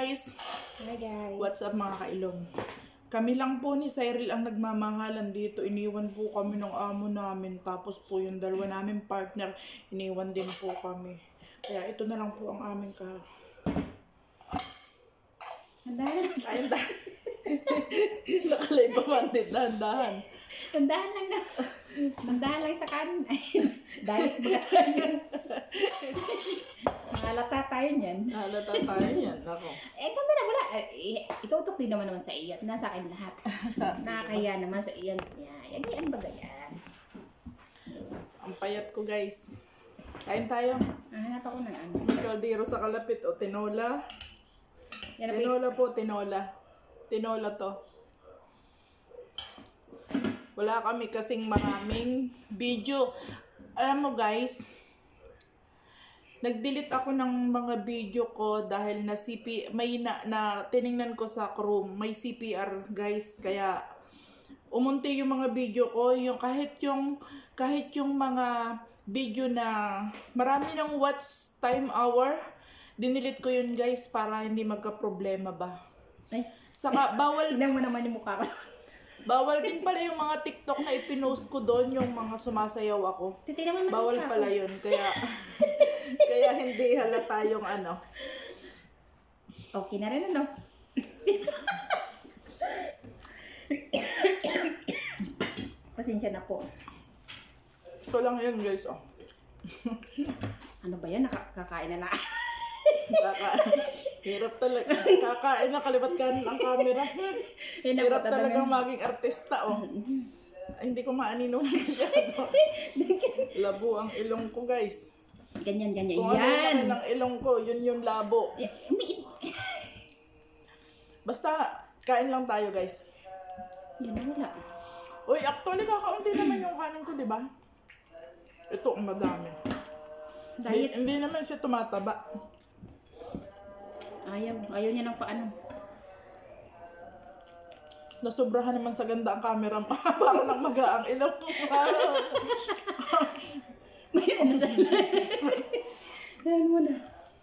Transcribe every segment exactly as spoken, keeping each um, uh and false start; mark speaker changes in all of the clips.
Speaker 1: guys!
Speaker 2: Hi guys!
Speaker 1: What's up mga kailong? Kami lang po ni Cyril ang nagmamahalan dito. Iniwan po kami ng amo namin. Tapos po yung dalawa namin partner, iniwan din po kami. Kaya ito na lang po ang aming ka...
Speaker 2: Handahan lang
Speaker 1: sa... Nakalay pa man din, dahan-dahan.
Speaker 2: Handahan lang na. Handahan lang sa kanin. Diet ba tayo? Halata tayo niyan.
Speaker 1: Halata tayo niyan. Ako.
Speaker 2: Eh, kami na wala. Eh, itutok din naman naman sa iyo. Nasa akin lahat. Nakakaya naman sa iyo. Yan, yan ba ganyan?
Speaker 1: Ang payat ko guys. Kain tayo.
Speaker 2: Hanap ako ng ano.
Speaker 1: Kaldero sa kalapit o tinola.
Speaker 2: Yan
Speaker 1: Tinola po, tinola. Tinola to. Wala kami kasing maraming video. Alam mo guys, nag-delete ako ng mga video ko dahil na C P may na, na tiningnan ko sa Chrome, may C P R guys, kaya umunti yung mga video ko, yung kahit yung kahit yung mga video na marami ng watch time hour, dinilit ko yun guys para hindi magka-problema ba.
Speaker 2: Ay,
Speaker 1: saka bawal
Speaker 2: tingnan mo naman yung mukha ko.
Speaker 1: Bawal din pala yung mga TikTok na ipinost ko doon, yung mga sumasayaw ako.
Speaker 2: Titignan mo
Speaker 1: bawal pala yun, kaya kaya hindi halata yung ano.
Speaker 2: Okay na rin ano. Pasensya na po.
Speaker 1: Ito lang yun guys, oh.
Speaker 2: Ano ba yan? Nakakain na lang.
Speaker 1: Kaka Hirap talaga. Kakain na kalibat kanin ang camera. Hirap talagang maging artista, oh. Ay, hindi ko maanino na masyado. Labo ang ilong ko guys.
Speaker 2: Ganyan, ganyan.
Speaker 1: Kung
Speaker 2: yan.
Speaker 1: ano ng ilong ko, yun yung labo. Basta, kain lang tayo guys.
Speaker 2: Yan na wala.
Speaker 1: Uy, actually kakaunti naman yung kanin ko, di ba? Ito ang madami. Diet. Hindi, hindi naman siya tumataba.
Speaker 2: Ayaw. Ayaw niya ng paano.
Speaker 1: Nasobrahan naman sa ganda ang camera mo. Para nang magaang ilong mo.
Speaker 2: May ano sa Dahan mo na.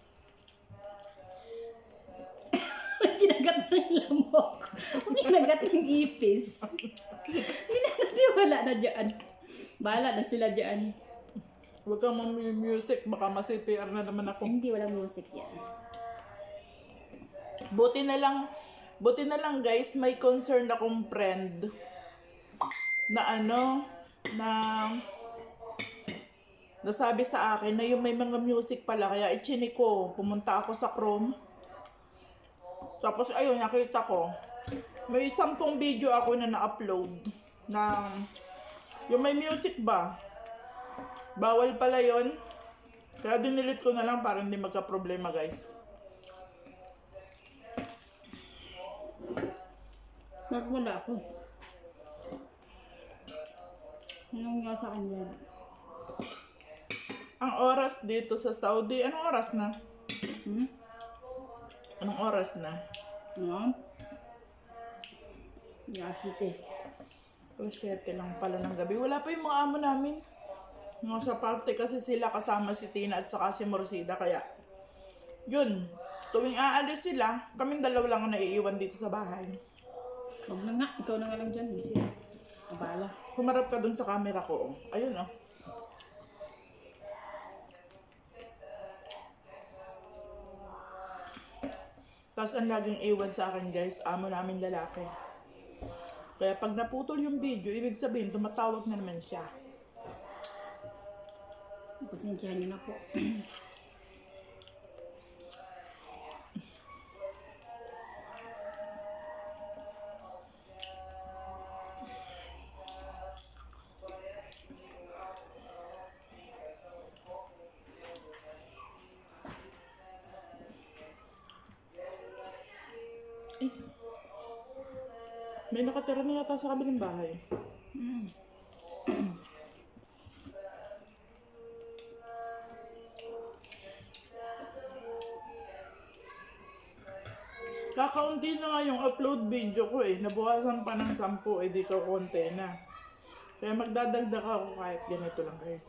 Speaker 2: Kinagat ng lamok. Kinagat ng ipis. Hindi wala na dyan. Bahala na sila dyan.
Speaker 1: Huwag kang mag-music. Baka ma-C P R na naman ako.
Speaker 2: Hindi, walang music yan.
Speaker 1: Buti na lang, buti na lang guys, may concern akong friend na ano, na nasabi sa akin na yung may mga music pala, kaya ichinik ko, pumunta ako sa Chrome. Tapos ayun, nakita ko, may sampung video ako na na-upload na yung may music ba, bawal pala yon, kaya dinilit ko na lang para hindi magka-problema guys.
Speaker 2: Bakit wala ako? Anong nga sa kanya?
Speaker 1: Ang oras dito sa Saudi, anong oras na?
Speaker 2: Hmm?
Speaker 1: Anong oras na?
Speaker 2: Ano? Yeah, sige.
Speaker 1: O, siyete lang pala ng gabi. Wala pa yung mga amo namin. Mga sa party kasi sila kasama si Tina at saka si Morsida. Kaya, yun. Tuwing aalis sila, kaming dalawa lang ang naiiwan dito sa bahay.
Speaker 2: Huwag na nga. Ikaw na nga lang dyan. Busy. Kabala.
Speaker 1: Humarap ka dun sa camera ko. Oh. Ayun oh. Tapos ang laging iwan sa akin guys, amo namin lalaki. Kaya pag naputol yung video, ibig sabihin, tumatawag na naman siya.
Speaker 2: Pasensyahan niyo na po.
Speaker 1: Eh, may nakatira na yata sa kabilang bahay.
Speaker 2: Mm.
Speaker 1: Kakaunti na nga yung upload video ko eh. Nabukasan pa ng sampu, eh di ka konti na. Kaya magdadagdag ako kahit ganito lang guys.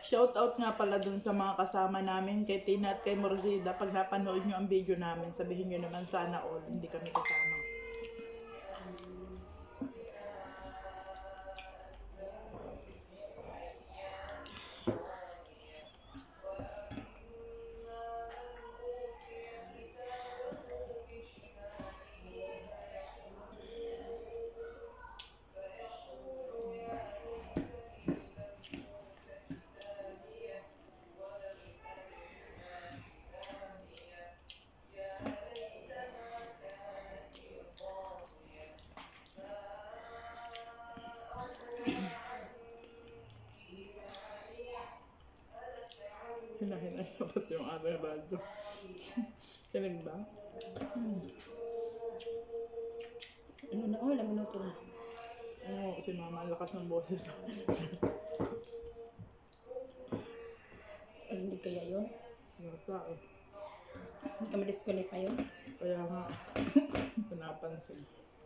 Speaker 1: Shoutout nga pala dun sa mga kasama namin, kay Tina at kay Morzida. Pag napanood nyo ang video namin, sabihin nyo naman sana all, hindi kami kasama. Hinahinay ka pati yung aming radyo. Kinig ba?
Speaker 2: Hmm. Ano na, oh, laman na ito.
Speaker 1: Oo, si mama, ang lakas ng boses.
Speaker 2: Ay, hindi kaya yun?
Speaker 1: Nata eh.
Speaker 2: Hindi ka ma-disqualify yun?
Speaker 1: Kaya nga, pinapansin.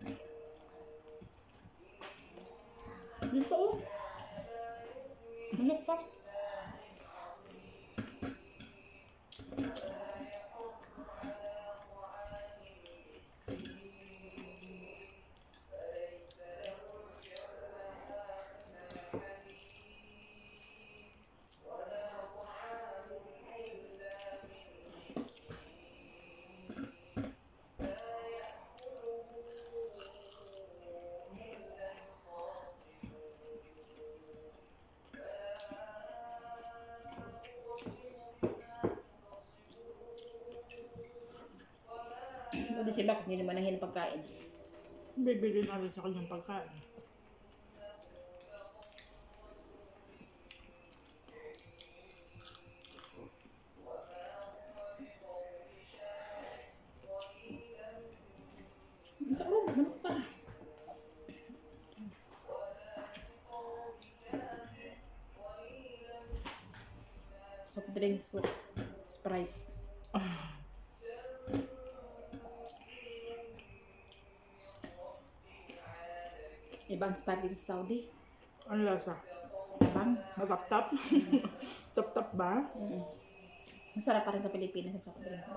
Speaker 2: Dito oh. Ano pa? Ano si bakit hindi naman nahin pagkain?
Speaker 1: Bibili na rin sa kanyang pagkain.
Speaker 2: Oo, ano pa? Soft drinks po. Sprite. Ibang spot dito sa Saudi.
Speaker 1: Ano lasa?
Speaker 2: Ibang.
Speaker 1: Matap-tap? Tap-tap ba?
Speaker 2: Mm. Masarap pa rin sa Pilipinas sa soft drinks.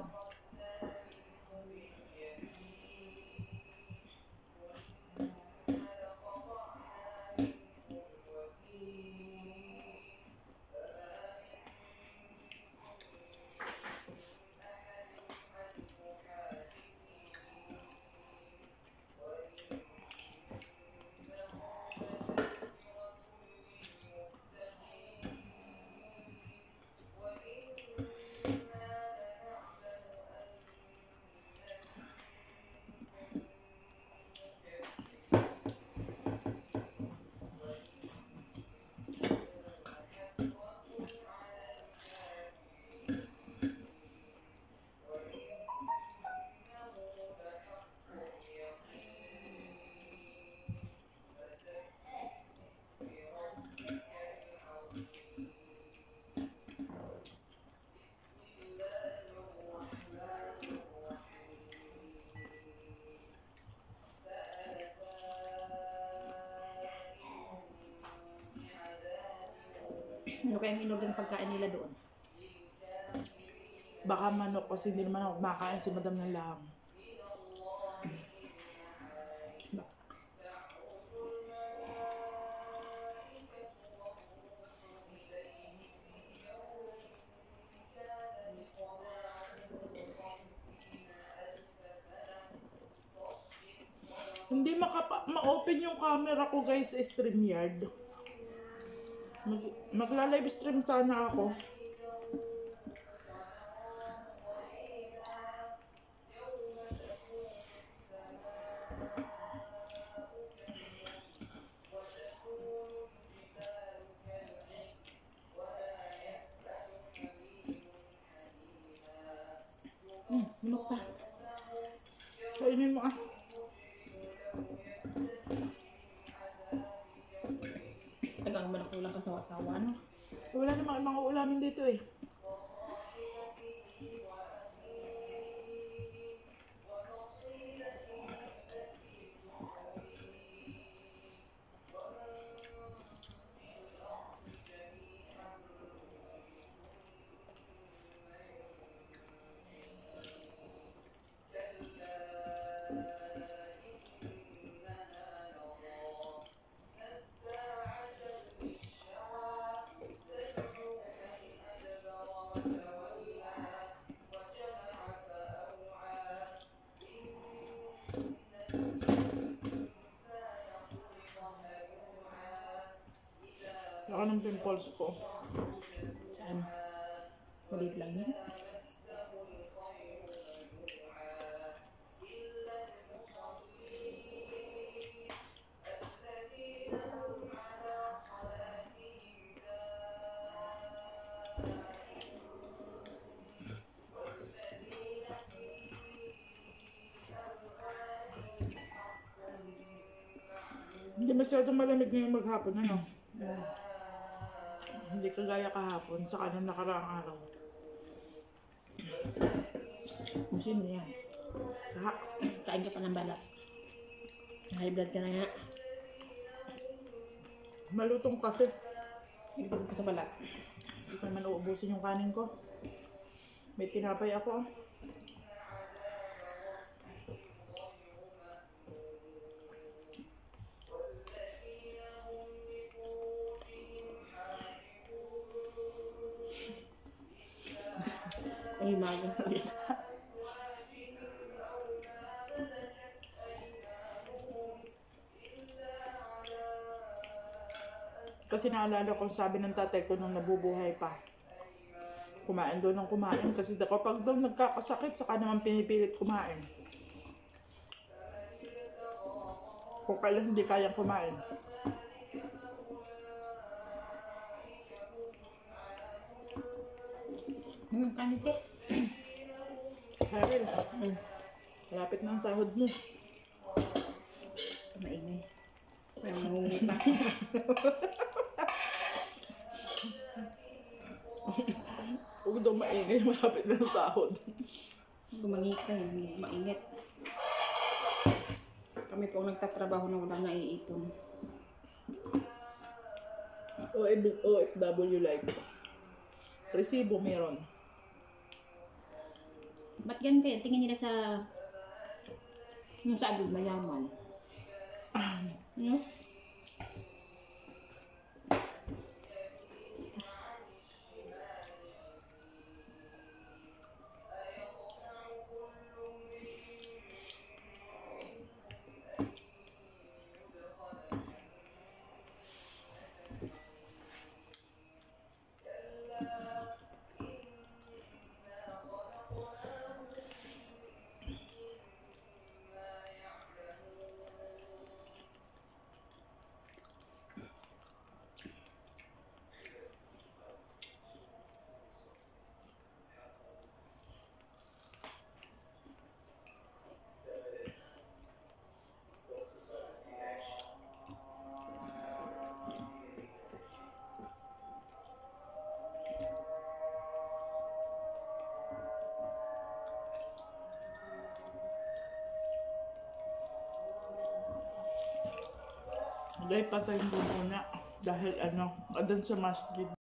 Speaker 2: Ano kayang in-order ng pagkain nila doon?
Speaker 1: Baka manok kasi hindi naman ako kumakain si Madam ng laham. Hindi makapa ma-open yung camera ko guys sa StreamYard. Mag magla-live stream sana ako.
Speaker 2: Hmm, manok pa.
Speaker 1: Kainin mo ah.
Speaker 2: Tagang manok ulang kasawa-sawa, no?
Speaker 1: Wala namang mga ulamin dito eh. Saka ng pimples ko.
Speaker 2: Saan? Maliit lang yan.
Speaker 1: Hindi masyadong malamig ngayong maghapon, ano? Hindi kagaya kahapon, saka nung nakaraang araw.
Speaker 2: Musin mo yan. Ha? Kain ka pa ng balat. High blood ka na nga.
Speaker 1: Malutong kasi.
Speaker 2: Hindi ko sa balat.
Speaker 1: Hindi ko naman uubusin yung kanin ko. May tinapay ako.
Speaker 2: Ay, mago.
Speaker 1: Kasi naalala ko sabi ng tatay ko nung nabubuhay pa. Kumain doon ng kumain kasi kapag doon nagkakasakit saka naman pinipilit kumain. Kung kailan hindi kayang kumain.
Speaker 2: Hmm, kanin ka.
Speaker 1: Cyril, malapit na ang sahod mo.
Speaker 2: Maingay. Parang nangungita.
Speaker 1: Huwag daw maingay, malapit na ang sahod.
Speaker 2: Gumangita yun, mainit. Kami po ang nagtatrabaho na walang naiipon.
Speaker 1: O F W life. Resibo meron.
Speaker 2: Ba't ganun kayo? Tingin nila sa yung sa agad mayaman. Hmm?
Speaker 1: Dahil patayin ko muna. Dahil ano, doon sa masjid.